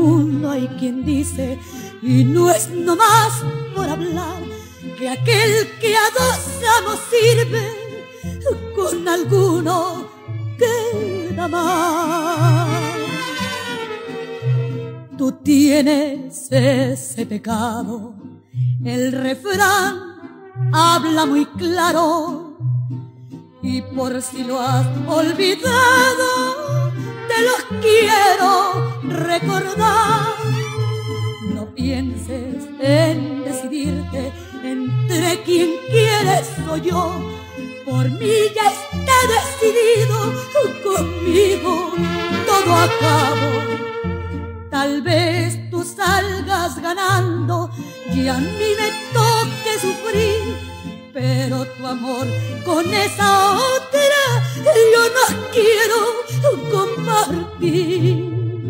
mundo hay quien dice, y no es nomás por hablar, que aquel que a dos amos sirve, con alguno queda mal. Tú tienes ese pecado, el refrán habla muy claro, y por si lo has olvidado, te los quiero recordar. No pienses en decidirte entre quien quieres o yo, por mí ya está decidido, conmigo todo acabo. Tal vez tú salgas ganando y a mí me toque sufrir, pero tu amor con esa otra yo no quiero compartir.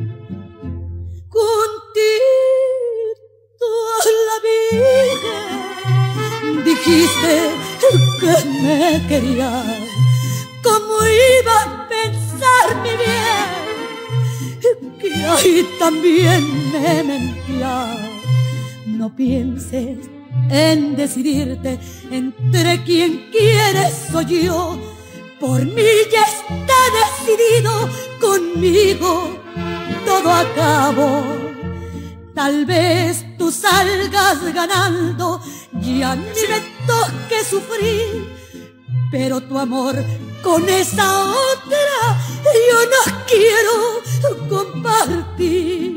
Contigo la Virgen dijiste que me querías, ¿cómo iba a pensar mi bien que ahí también me mentías? No pienses en decidirte entre quien quieres o yo, por mí ya está decidido, conmigo todo acabo. Tal vez tú salgas ganando y a mí me toque sufrir, pero tu amor con esa otra yo no quiero compartir.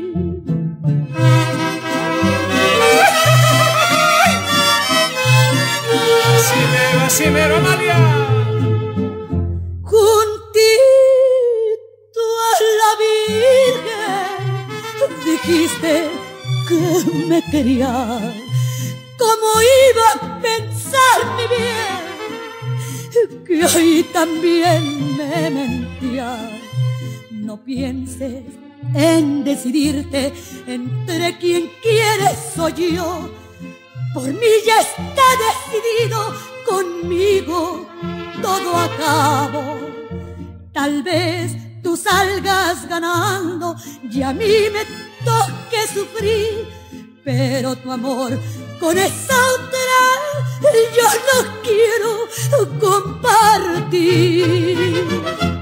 Así mero, Amalia. Juntito a la Virgen dijiste que me querías, ¿cómo iba a pensar mi bien que ahí también me mentías? No pienses en decidirte entre quien quieres o yo, por mí ya está decidido, conmigo todo acabo. Tal vez tú salgas ganando y a mí me toque sufrir, pero tu amor con esa otra yo no quiero compartir.